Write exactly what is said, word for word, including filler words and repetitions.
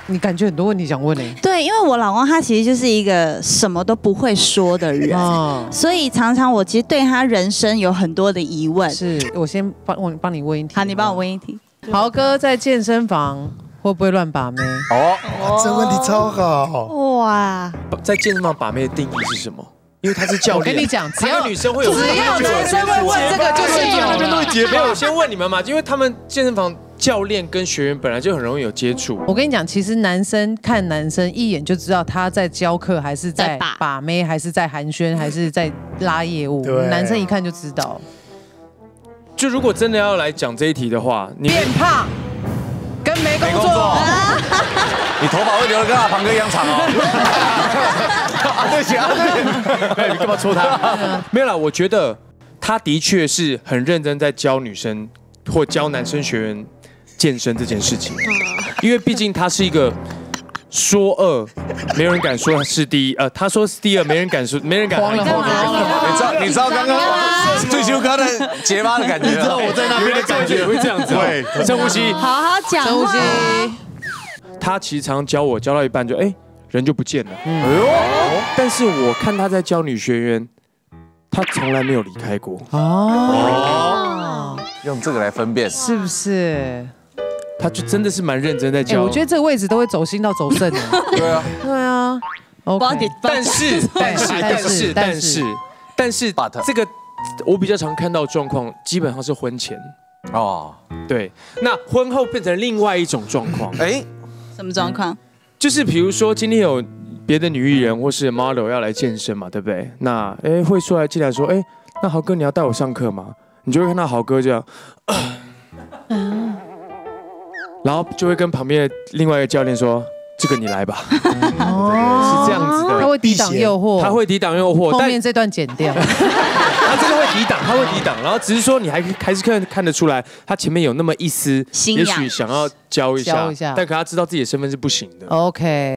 你感觉很多问题想问呢？ 对，因为我老公他其实就是一个什么都不会说的人，哦、所以常常我其实对他人生有很多的疑问。 是我先帮我帮你问一题。 好，你帮我问一题。 豪哥在健身房会不会乱把妹？ 哦，这问题超好。 哇， 在健身房把妹的定义是什么？因为他是教练。 我跟你讲，只要女生会有， 只要男生会问这个，就是有那边都会结巴。没有，我先问你们嘛，因为他们健身房。教练跟学员本来就很容易有接触。 我跟你讲，其实男生看男生一眼就知道他在教课，还是在把妹，还是在寒暄，还是在拉业务。男生一看就知道。 就如果真的要来讲这一题的话，你变胖跟没工作， 你头发会留得跟阿庞哥一样长哦。对不起啊，对不起，你干嘛戳他？ 没有啦，我觉得他的确是很认真在教女生。或教男生学员健身这件事情，因为毕竟他是一个说二，没有人敢说他是第一，呃，他说是第二，没人敢说，没人敢。 慌了，慌了！你知道，你知道刚刚追求哥的结巴的感觉，你知道我在那边的感觉会这样子。对，深呼吸， 好好讲话。 深呼吸。 他其实常教我，教到一半就哎人就不见了。哎呦！但是我看他在教女学员，他从来没有离开过。 哦。 用这个来分辨， 是不是？ 他就真的是蛮认真在教。 我觉得这个位置都会走心到走肾的。 对啊， 对啊。OK。 但是，但是，但是，但是，但是，这个我比较常看到的状况，基本上是婚前哦。对，那婚后变成另外一种状况。哎， 什么状况？ 就是比如说今天有别的女艺人或是 model 要来健身嘛，对不对？那哎会说来进来说，哎，那豪哥你要带我上课吗？你就会看到豪哥这样，嗯，然后就会跟旁边的另外一个教练说：“这个你来吧。”哦，是这样子的。 他会抵挡诱惑， 他会抵挡诱惑。 后面这段剪掉。 他真的会抵挡，他会抵挡。然后只是说你还还是看看得出来，他前面有那么一丝，也许想要教一下，但可他知道自己的身份是不行的。 OK。